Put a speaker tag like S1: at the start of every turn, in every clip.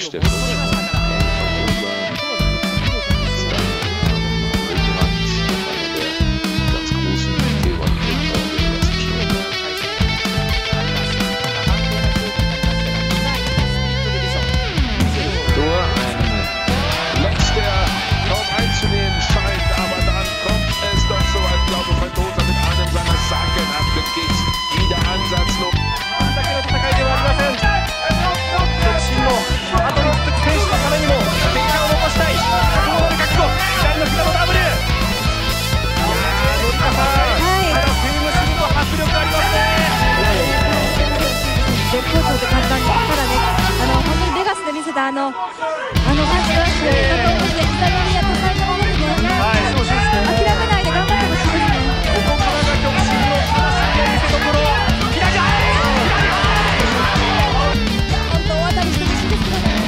S1: Stelle von K-1 ganz großen K-1 Tor, ein Lex, der kaum einzunehmen scheint, aber dann kommt es doch so weit. Glaube Feitosa mit einem seiner sagenhaften Kicks wieder ansatzlos.
S2: 絶好調って簡単に、ただね、本当にベガスで見せた感じのラッシュだと思って、下の宮田さんのものですね。諦めないで頑張ってほしいですね。
S3: ここからが極真の見せ所。
S2: 本当大当たりしてほしいですけどね。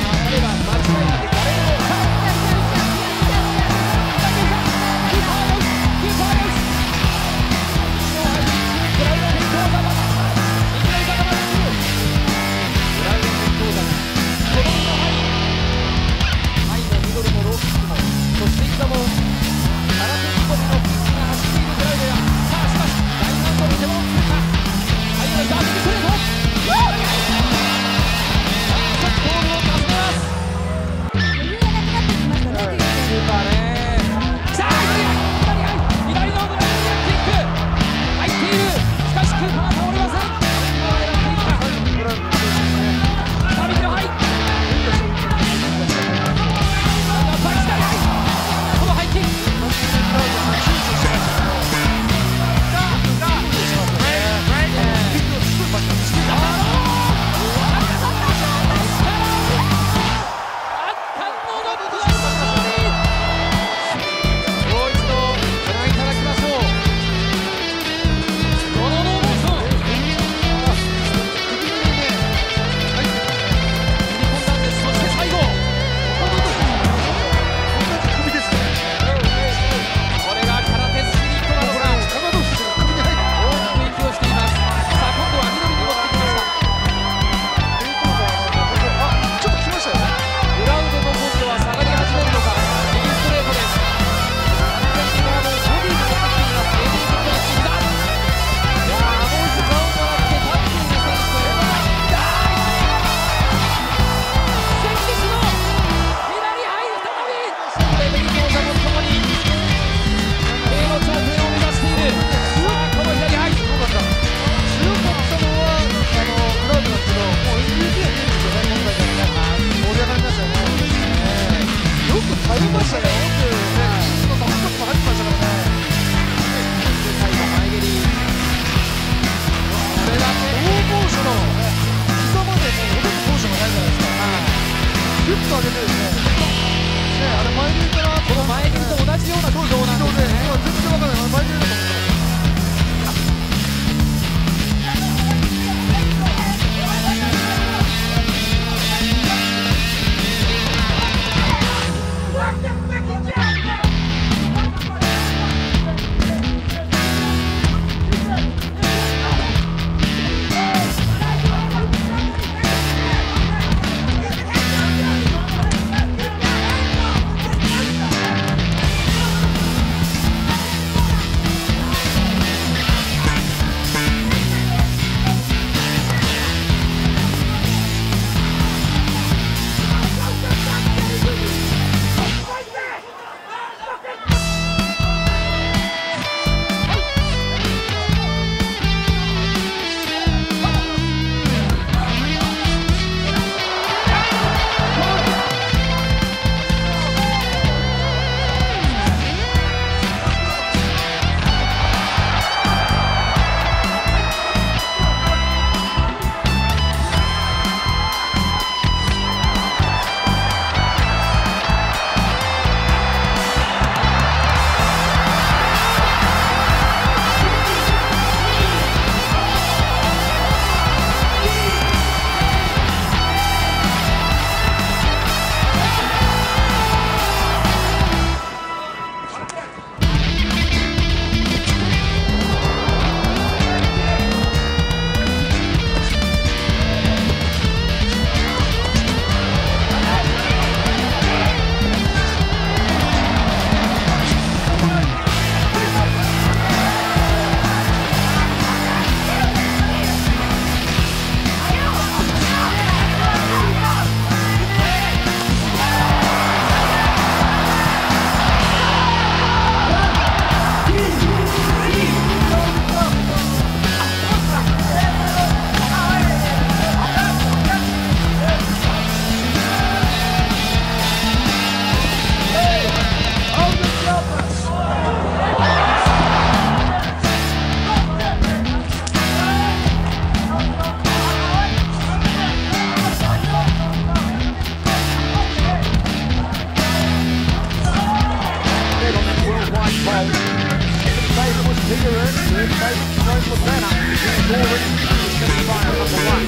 S3: pole. Second favourite was Peter Ernst. Third favourite Jerome Levana. Gordon was specified at number 1.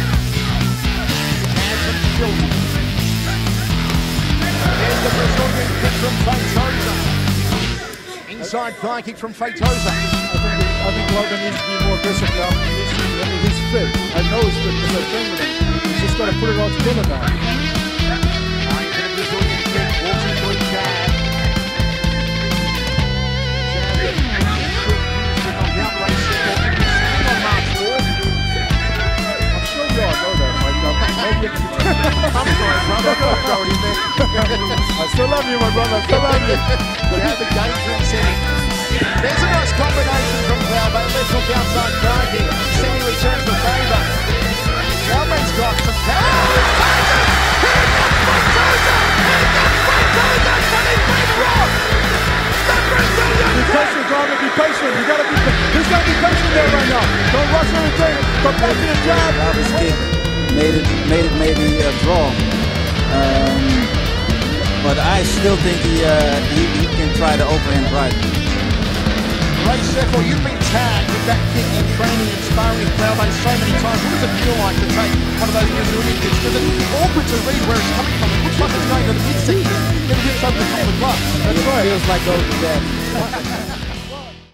S3: And from Chilton. There's the Brazilian kick from Feitosa. Inside thigh kick from Feitosa.
S4: I think Glaube needs to be more aggressive now. He's fit. I know he's fit because I trained with him. He's just got to put it all together now.
S3: Into the Brazilian kick, walks into a jab. Jab that should use the knockout race record on March 4th.
S4: I'm sure you all know that, Mike. Maybe
S3: I'm sorry, brother.
S4: I still love you, my brother. I still love you.
S3: We have the game from setting. There's a nice combination from Glaube. Left hook outside Craigie. Semi returns the favour. Glaube's got some power.
S4: Be patient, Glaube. Be patient. He's got to be patient there right now. Don't rush everything. Come back to the jab.
S5: Glaube's kick made it maybe a draw. But I still think he can try to overhand right.
S3: Ray Circle, you've been tagged with that kick in training and sparring with Glaube so many times. What does it feel like to take one of those Brazilian kicks? Because it's awkward to read where it's coming from. It looks like it's going to the midsection, then it hits over the top of the glove.
S5: It feels like those jabs.